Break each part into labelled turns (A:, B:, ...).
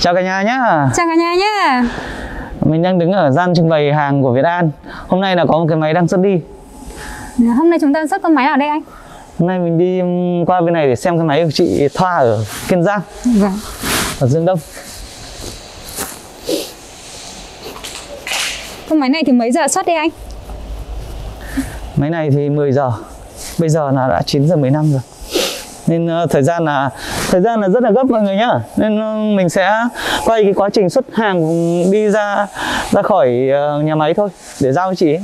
A: Chào cả nhà nhá.
B: Chào cả nhà nhá.
A: Mình đang đứng ở gian trưng bày hàng của Việt An. Hôm nay là có một cái máy đang xuất đi.
B: Hôm nay chúng ta xuất con máy nào đây anh?
A: Hôm nay mình đi qua bên này để xem cái máy của chị Thoa ở Kiên Giang.
B: Vâng.
A: Ở Dương Đông.
B: Con máy này thì mấy giờ xuất đây anh?
A: Máy này thì 10 giờ. Bây giờ là đã 9 giờ 15 rồi. Nên thời gian là rất là gấp mọi người nhá. Nên mình sẽ quay cái quá trình xuất hàng đi ra khỏi nhà máy thôi để giao cho chị ấy.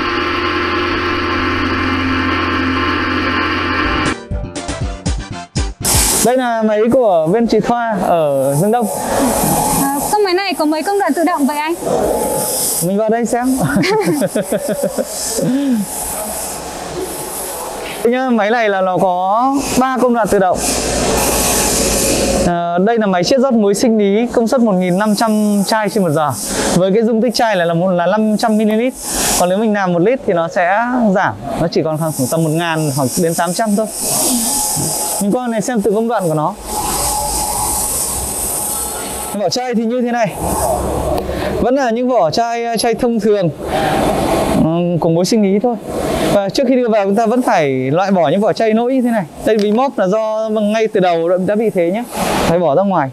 A: Đây là máy của bên chị Thoa ở Dương Đông.
B: Con máy này có mấy công đoạn tự động vậy anh?
A: Mình vào đây xem. Nhá, máy này là nó có 3 công đoạn tự động. Đây là máy chiết rót muối sinh lý công suất 1500 chai trên 1 giờ. Với cái dung tích chai là 500 ml. Còn nếu mình làm 1 lít thì nó sẽ giảm, nó chỉ còn khoảng tầm 1000 hoặc đến 800 thôi. Mình qua này xem từ công đoạn của nó. Vỏ chai thì như thế này. Vẫn là những vỏ chai thông thường của muối sinh lý thôi. Và trước khi đưa vào chúng ta vẫn phải loại bỏ những vỏ chai nỗi như thế này. Đây vì móp là do ngay từ đầu đã bị thế nhé, phải bỏ ra ngoài.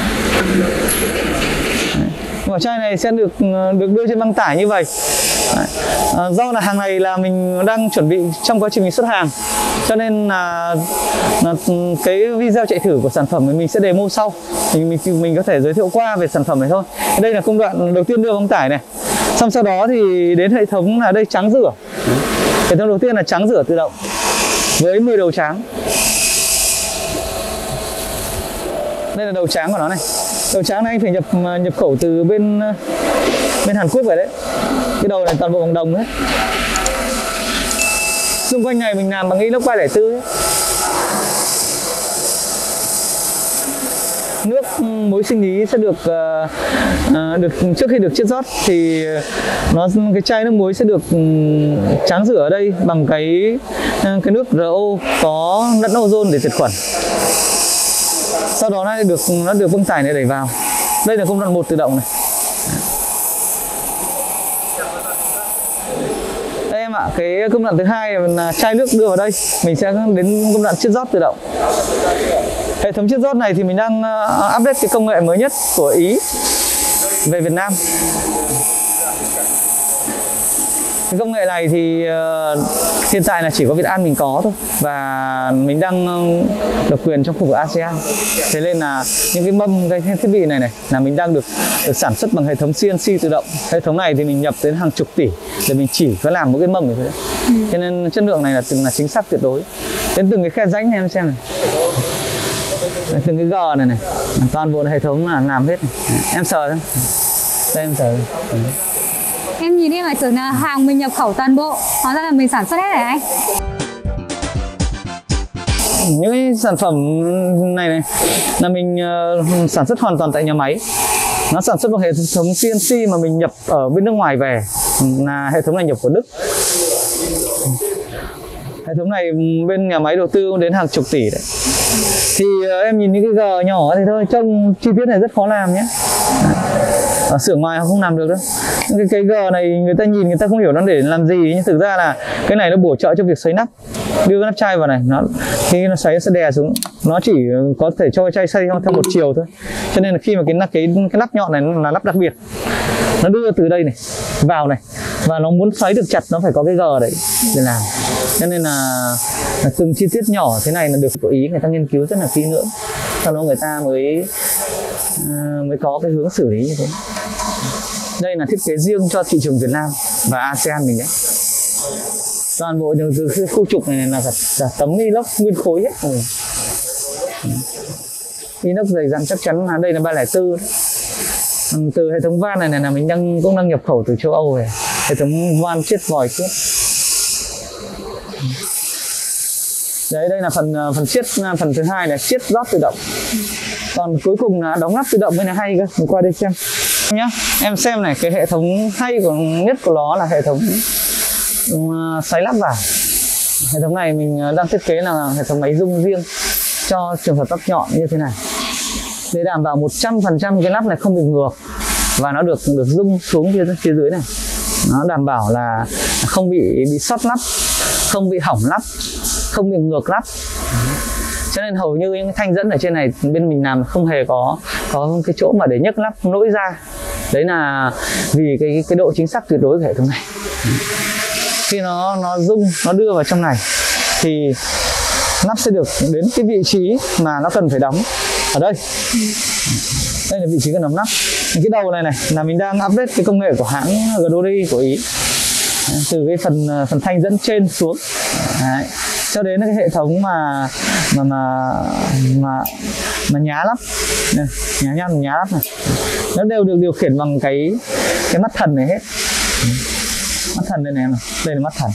A: Vỏ chai này sẽ được đưa trên băng tải như vậy. Do là hàng này là mình đang chuẩn bị trong quá trình mình xuất hàng, cho nên là cái video chạy thử của sản phẩm mình sẽ demo sau. Mình có thể giới thiệu qua về sản phẩm này thôi. Đây là công đoạn đầu tiên đưa băng tải này. Xong sau đó thì đến hệ thống là đây tráng rửa. Hệ thống đầu tiên là tráng rửa tự động với 10 đầu tráng. Đây là đầu tráng của nó này. Đầu tráng này anh phải nhập khẩu từ bên Hàn Quốc về đấy. Cái đầu này toàn bộ bằng đồng đấy. Xung quanh này mình làm bằng inox 304 ấy. Nước muối sinh lý sẽ được trước khi được chiết rót thì cái chai nước muối sẽ được tráng rửa ở đây bằng cái nước RO có lẫn ozone để diệt khuẩn. Sau đó nó được băng tải này đẩy vào. Đây là công đoạn 1 tự động này. Đây em ạ, cái công đoạn thứ hai là chai nước đưa vào đây. Mình sẽ đến công đoạn chiết rót tự động. Hệ thống chiết rót này thì mình đang update cái công nghệ mới nhất của Ý về Việt Nam. Cái công nghệ này thì hiện tại là chỉ có Việt An mình có thôi, và mình đang độc quyền trong khu vực ASEAN. Thế nên là những cái mâm, cái thiết bị này là mình đang được sản xuất bằng hệ thống CNC tự động. Hệ thống này thì mình nhập đến hàng chục tỷ để mình chỉ có làm mỗi cái mâm này thôi. Cho nên chất lượng này là chính xác tuyệt đối. Đến từng cái khe rãnh này em xem này. Từng cái gờ này toàn bộ hệ thống là làm hết này. Em sờ thôi. Đây em sờ.
B: Em nhìn em lại tưởng là hàng mình nhập khẩu toàn bộ, hóa ra là mình sản xuất hết rồi anh.
A: Những cái sản phẩm này là mình sản xuất hoàn toàn tại nhà máy. Nó sản xuất bằng hệ thống CNC mà mình nhập ở bên nước ngoài về, là hệ thống này nhập của Đức. Hệ thống này bên nhà máy đầu tư đến hàng chục tỷ đấy. Thì em nhìn những cái gờ nhỏ thì thôi, trông chi tiết này rất khó làm nhé. Ở xưởng ngoài họ không làm được đâu. Cái gờ này người ta nhìn người ta không hiểu nó để làm gì, nhưng thực ra là cái này nó bổ trợ cho việc xoáy nắp. Đưa cái nắp chai vào này, khi nó xoáy sẽ đè xuống, nó chỉ có thể cho chai xoay theo một chiều thôi. Cho nên là khi mà cái nắp nhọn này là nắp đặc biệt, nó đưa từ đây này vào này, và nó muốn xoáy được chặt nó phải có cái gờ đấy để làm. Cho nên là từng chi tiết nhỏ thế này là được của Ý người ta nghiên cứu rất là kỹ lưỡng, sau đó người ta mới có cái hướng xử lý như thế. Đây là thiết kế riêng cho thị trường Việt Nam và ASEAN mình đấy. Toàn bộ từ cái khu trục này là cả tấm inox nguyên khối hết. Inox dày dặn chắc chắn là đây là 304 đấy. Từ hệ thống van này là mình cũng đang nhập khẩu từ châu Âu về. Hệ thống van chiết vòi chiết. Đấy, đây là phần chiết, phần thứ hai là chiết rót tự động. Còn cuối cùng là đóng nắp tự động, bên này hay cơ. Mình qua đây xem nhá. Em xem này, cái hệ thống hay nhất của nó là hệ thống xoáy lắp vào. Hệ thống này mình đang thiết kế là hệ thống máy rung riêng cho trường hợp tóc nhọn như thế này. để đảm bảo 100% cái nắp này không bị ngược và nó được rung xuống phía dưới này. Nó đảm bảo là không bị sót nắp, không bị hỏng nắp, không bị ngược nắp. Cho nên hầu như những thanh dẫn ở trên này bên mình làm không hề có cái chỗ mà để nhấc nắp nỗi ra. Đấy là vì cái độ chính xác tuyệt đối của hệ thống này. Khi nó rung, nó đưa vào trong này thì nắp sẽ được đến cái vị trí mà nó cần phải đóng ở đây. Đây là vị trí cần đóng nắp. Cái đầu này là mình đang update cái công nghệ của hãng Glori của Ý, từ cái phần thanh dẫn trên xuống. Đấy, cho đến cái hệ thống mà nhá lắp này, nhá lắp này, nó đều được điều khiển bằng cái mắt thần này hết. Mắt thần đây này, đây là mắt thần.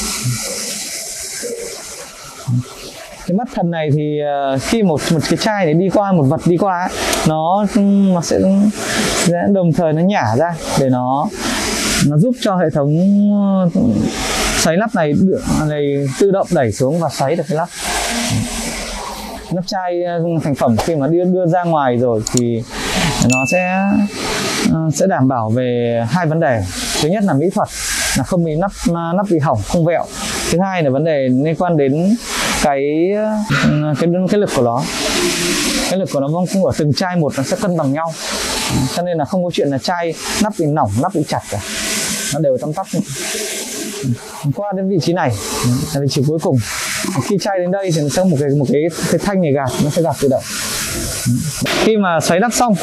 A: Cái mắt thần này thì khi một cái chai này đi qua, một vật đi qua ấy, nó sẽ đồng thời nó nhả ra để nó giúp cho hệ thống xoáy nắp này tự động đẩy xuống và xoáy được cái nắp. Nắp chai thành phẩm khi mà đưa ra ngoài rồi thì nó sẽ đảm bảo về hai vấn đề. Thứ nhất là mỹ thuật, là không bị nắp bị hỏng, không vẹo. Thứ hai là vấn đề liên quan đến cái lực của nó. Cái lực của nó ở từng chai một nó sẽ cân bằng nhau. Cho nên là không có chuyện là chai nắp bị nỏng, nắp bị chặt cả. Nó đều tăm tắp. Qua đến vị trí này là vị trí cuối cùng. Khi chai đến đây thì nó sẽ một cái thanh này gạt, nó sẽ gạt tự động. Khi mà xoáy nắp xong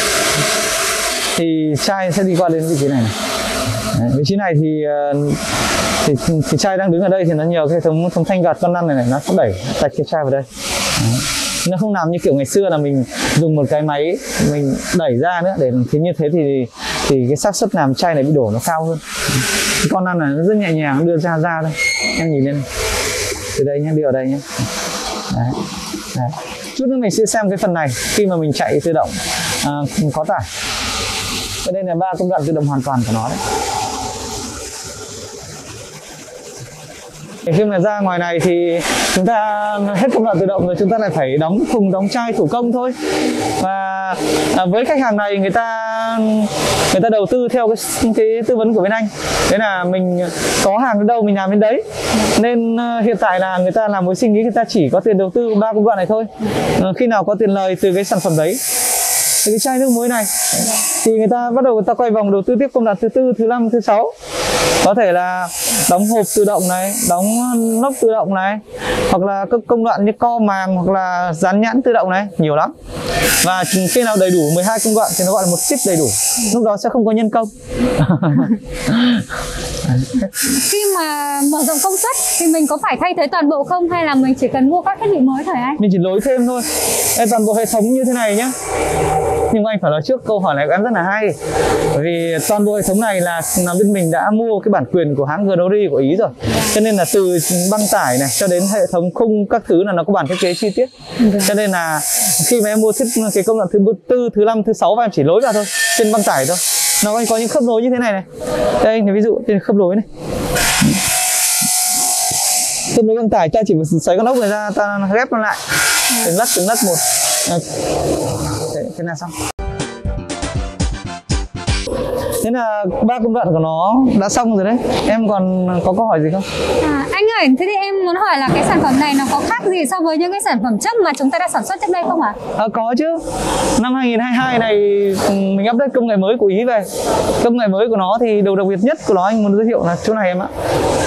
A: thì chai sẽ đi qua đến vị trí này. Đấy, vị trí này thì chai đang đứng ở đây thì nó nhờ cái hệ thống thanh gạt con lăn này nó sẽ đẩy tạch cái chai vào đây. Đấy. Nó không làm như kiểu ngày xưa là mình dùng một cái máy mình đẩy ra nữa, để như thế thì cái xác suất làm chai này bị đổ nó cao hơn. Cái con lăn này nó rất nhẹ nhàng, đưa ra đây. Em nhìn lên từ đây nhé, đưa ở đây nhé. Đấy. Đấy. Chút nữa mình sẽ xem cái phần này khi mà mình chạy tự động có tải. Đây là 3 công đoạn tự động hoàn toàn của nó đấy. Khi mà ra ngoài này thì chúng ta hết công đoạn tự động rồi, chúng ta lại phải đóng thùng, đóng chai thủ công thôi. Và với khách hàng này người ta đầu tư theo cái tư vấn của bên anh. Thế là mình có hàng đến đâu mình làm đến đấy. Nên hiện tại là người ta làm với suy nghĩ người ta chỉ có tiền đầu tư 3 công đoạn này thôi. Khi nào có tiền lời từ cái sản phẩm đấy, từ cái chai nước muối này, thì người ta bắt đầu người ta quay vòng đầu tư tiếp công đoạn thứ 4, thứ 5, thứ 6. Có thể là đóng hộp tự động này, đóng nóc tự động này, hoặc là các công đoạn như co màng hoặc là dán nhãn tự động này, nhiều lắm. Và khi nào đầy đủ 12 công đoạn thì nó gọi là một ship đầy đủ. Lúc đó sẽ không có nhân công.
B: Khi mà mở rộng công suất thì mình có phải thay thế toàn bộ không, hay là mình chỉ cần mua các thiết bị mới thôi anh?
A: Mình chỉ nối thêm thôi. Đây, toàn bộ hệ thống như thế này nhé. Nhưng mà anh phải nói trước câu hỏi này của em rất là hay. Bởi vì toàn bộ hệ thống này là bên mình đã mua cái bản quyền của hãng Glori của Ý rồi. Cho nên là từ băng tải này cho đến hệ thống khung các thứ là nó có bản thiết kế chi tiết. Cho nên là khi mà em mua cái công đoạn thứ 4, thứ 5, thứ 6 và em chỉ nối vào thôi, trên băng tải thôi. Nó có những khớp nối như thế này này. Đây ví dụ trên khớp nối này. Khớp nối băng tải ta chỉ xoáy con ốc này ra, ta ghép nó lại từng lát một. Thế là xong. Thế là 3 công đoạn của nó đã xong rồi đấy. Em còn có câu hỏi gì không?
B: Anh ơi, thế thì em muốn hỏi là cái sản phẩm này nó có khác gì so với những cái sản phẩm trước mà chúng ta đã sản xuất trước đây không ạ?
A: Có chứ. Năm 2022 này mình update công nghệ mới của Ý về. Công nghệ mới của nó thì điều đặc biệt nhất của nó anh muốn giới thiệu là chỗ này em ạ.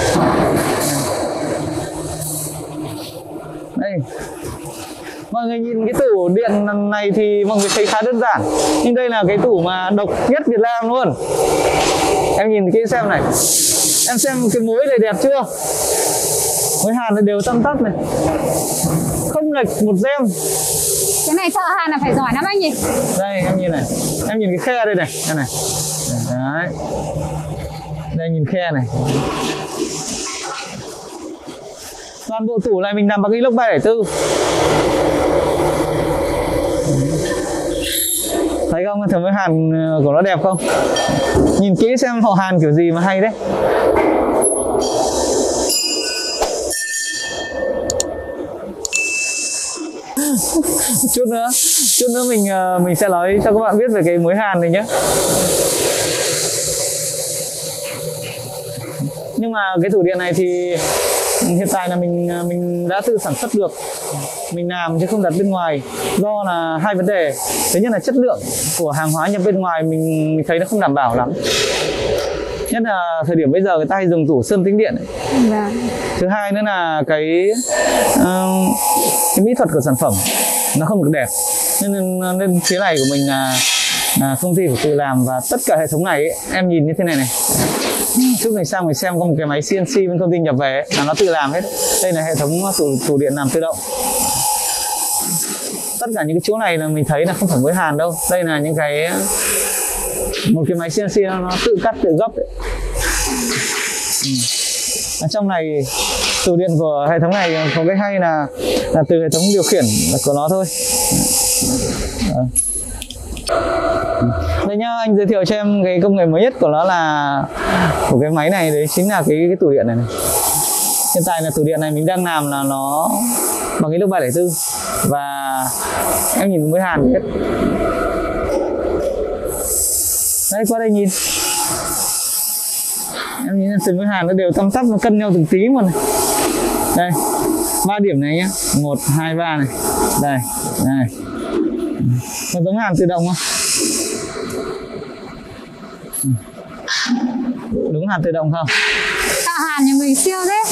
A: Đây. Mọi người nhìn cái tủ điện này thì mọi người thấy khá đơn giản, nhưng đây là cái tủ mà độc nhất Việt Nam luôn. Em nhìn kỹ xem này, em xem cái mối này đẹp chưa? Mối hàn này đều tăm tắp này, không lệch một gem.
B: Cái này thợ hàn là phải giỏi lắm anh nhỉ?
A: Đây em nhìn này, em nhìn cái khe đây này, đây này. Đấy. Đây nhìn khe này. Toàn bộ tủ này mình làm bằng inox 304. Thấy không, thử với hàn của nó đẹp không? Nhìn kỹ xem họ hàn kiểu gì mà hay đấy. chút nữa mình sẽ nói cho các bạn biết về cái mối hàn này nhé. Nhưng mà cái tủ điện này thì hiện tại là mình đã tự sản xuất được, mình làm chứ không đặt bên ngoài, do là hai vấn đề. Thứ nhất là chất lượng của hàng hóa nhập bên ngoài mình thấy nó không đảm bảo lắm, nhất là thời điểm bây giờ người ta hay dùng tủ sơn tĩnh điện ấy. Thứ hai nữa là cái mỹ thuật của sản phẩm nó không được đẹp, nên phía này của mình là công ty phải tự làm, và tất cả hệ thống này ấy, em nhìn như thế này này. Trước mình sang mình xem có một cái máy CNC bên công ty nhập về ấy, là nó tự làm hết. Đây là hệ thống tủ điện làm tự động. Tất cả những cái chỗ này là mình thấy là không phải mới hàn đâu. Đây là những cái một cái máy CNC nó tự cắt tự gấp ấy. Ở trong này tủ điện của hệ thống này có cái hay là từ hệ thống điều khiển của nó thôi. Đây nhá, anh giới thiệu cho em cái công nghệ mới nhất của nó là của cái máy này, đấy chính là cái tủ điện này. Hiện tại là tủ điện này mình đang làm là nó bằng cái inox 304, và em nhìn mới hàn hết. Đấy, qua đây nhìn, em nhìn từng cái hàn nó đều tăm tắp, nó cân nhau từng tí một này. Đây 3 điểm này nhá, 1, 2, 3 này. Đây, này. Nó giống hàn tự động không? Đúng hàn tự động không?
B: Tạo hàn nhà mình siêu thế.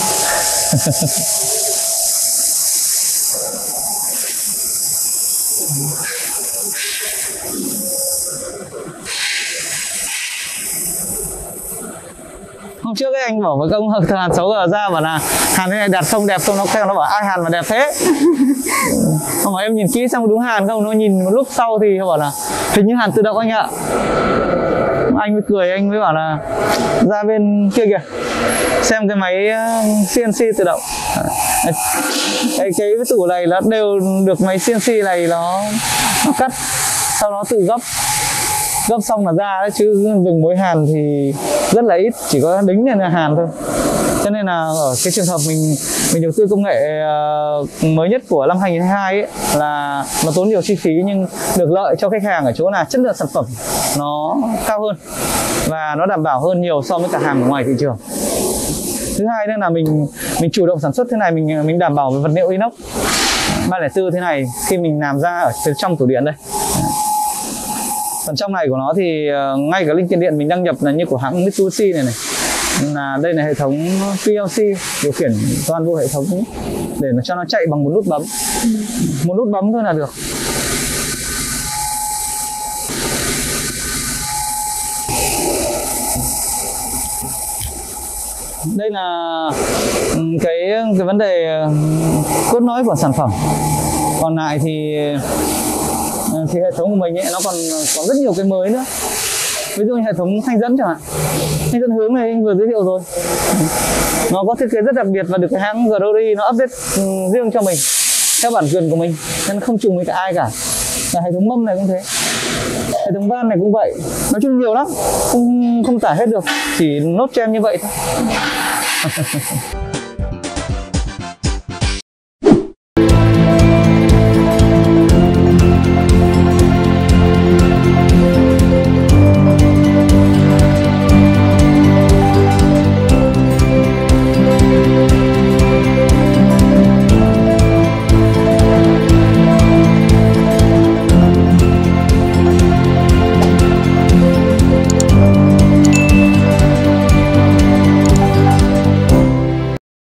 A: Hôm trước ấy anh bảo với công hàn 6G ra bảo là hàn thế này đẹp không, nó bảo ai hàn mà đẹp thế. Không, mà em nhìn kỹ xong đúng hàn không, nó nhìn một lúc sau thì họ bảo là hình như hàn tự động anh ạ. Anh mới cười, anh mới bảo là ra bên kia kìa xem cái máy CNC tự động. Cái tủ này nó đều được máy CNC này nó cắt, sau nó tự gấp xong là ra đấy, chứ dùng mối hàn thì rất là ít, chỉ có đính lên là hàn thôi. Cho nên là ở cái trường hợp mình đầu tư công nghệ mới nhất của năm 2022 ấy, là nó tốn nhiều chi phí nhưng được lợi cho khách hàng ở chỗ là chất lượng sản phẩm nó cao hơn và nó đảm bảo hơn nhiều so với cả hàng ở ngoài thị trường. Thứ hai nữa là mình chủ động sản xuất thế này, mình đảm bảo về vật liệu inox 304 thế này khi mình làm ra ở trong tủ điện đây. Phần trong này của nó thì ngay cả linh kiện điện mình đăng nhập là như của hãng Mitsubishi này. Là đây là hệ thống PLC điều khiển toàn bộ hệ thống để cho nó chạy bằng một nút bấm. Một nút bấm thôi là được. Đây là cái vấn đề cốt lõi của sản phẩm. Còn lại thì hệ thống của mình ấy, nó còn có rất nhiều cái mới nữa. Ví dụ như hệ thống thanh dẫn chẳng hạn, thanh dẫn hướng này anh vừa giới thiệu rồi, nó có thiết kế rất đặc biệt và được cái hãng Glory nó update riêng cho mình theo bản quyền của mình, nên không trùng với cả ai cả. Và hệ thống mâm này cũng thế, hệ thống van này cũng vậy, nói chung nhiều lắm, không tả hết được, chỉ nốt cho em như vậy thôi.